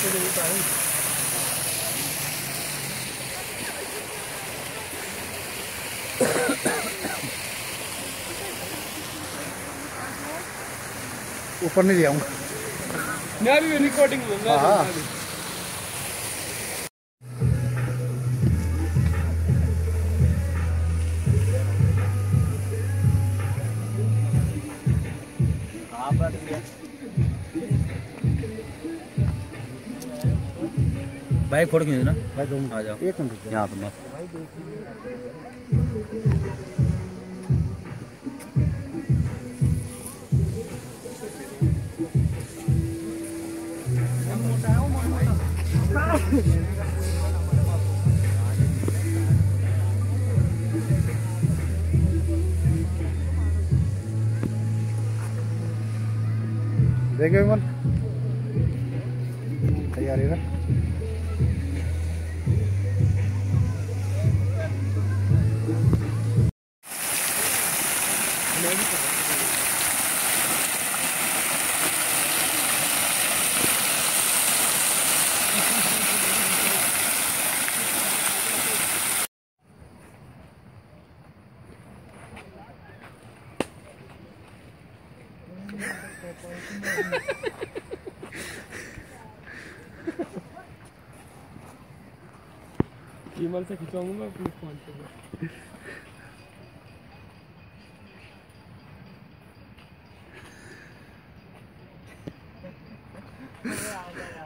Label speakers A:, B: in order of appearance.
A: ऊपर नहीं जाऊंगा
B: मैं भी रिकॉर्डिंग लूंगा।
A: हाँ
C: भाई फोटो खींच ना
A: भाई 2 मिनट
C: आ जाओ
A: 1 मिनट
C: यहाँ पे मत।
A: देखे मन तैयारी ना
B: ईमेल से खिंचवाऊंगा अपने फोन पे।